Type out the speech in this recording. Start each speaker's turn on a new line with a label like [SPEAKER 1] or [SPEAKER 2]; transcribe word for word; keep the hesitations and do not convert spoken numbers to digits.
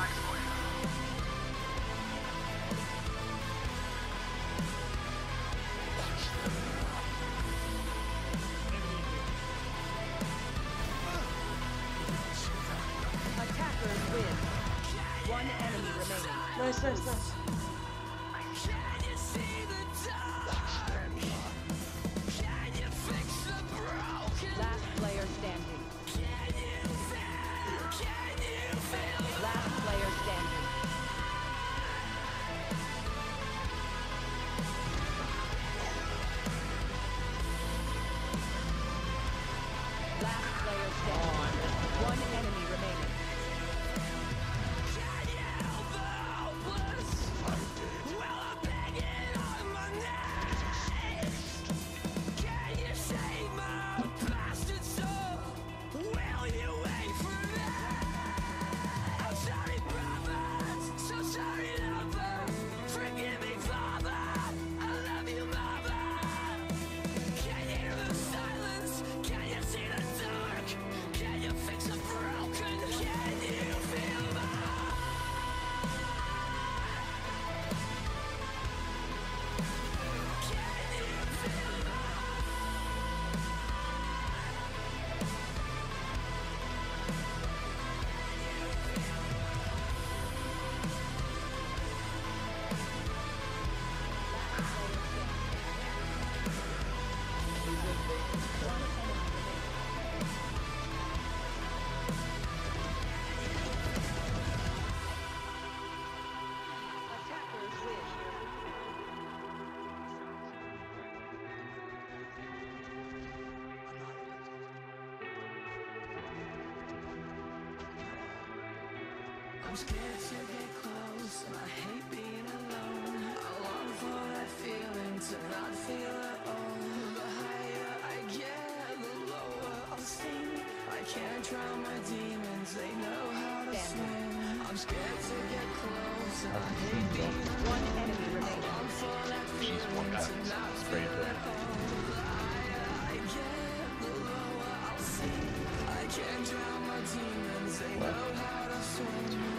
[SPEAKER 1] Attackers win. One enemy remaining.
[SPEAKER 2] Nice, nice, nice.
[SPEAKER 1] Last player standing. Last player standing. Last player standing. One enemy remaining.
[SPEAKER 3] I'm scared to get close, and I hate being alone. I long for that feeling to not feel at all. The higher I get, the lower I'll sink. I can't drown my demons, they know how to swim. I'm scared to get close, and I hate being alone.
[SPEAKER 1] One enemy remaining.
[SPEAKER 3] I long for that feeling to not feel at all. The higher I get, the lower I'll sink. I can't drown my demons, they know how to swim.